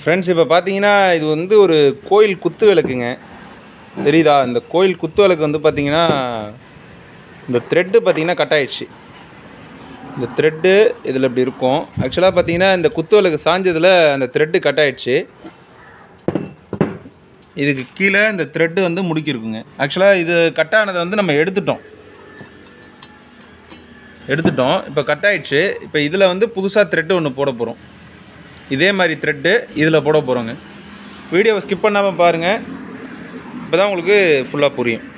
Friends, இப்போ பார்த்தீங்கன்னா இது வந்து ஒரு கோயில் குத்து விளக்குங்க. தெரியுதா? இந்த கோயில் குத்து விளக்கு வந்து பார்த்தீங்கன்னா இந்த த்ரெட்டு பார்த்தீங்கன்னா கட் ஆயிடுச்சு. இந்த த்ரெட்டு இதில் இப்படி இருக்கும். ஆக்சுவலாக பார்த்தீங்கன்னா இந்த குத்து விளக்கு சாஞ்சதில் அந்த த்ரெட்டு கட் ஆயிடுச்சு. இதுக்கு கீழே இந்த த்ரெட்டு வந்து முடுக்கிருக்குங்க. ஆக்சுவலாக இது கட் ஆனதை வந்து நம்ம எடுத்துட்டோம். இப்போ கட் ஆயிடுச்சு. இப்போ இதில் வந்து புதுசாக த்ரெட்டு ஒன்று போட போகிறோம். இதே மாதிரி த்ரெட்டு இதில் போட போகிறோங்க. வீடியோவை ஸ்கிப் பண்ணாமல் பாருங்கள். இப்போ தான் உங்களுக்கு ஃபுல்லாக புரியும்.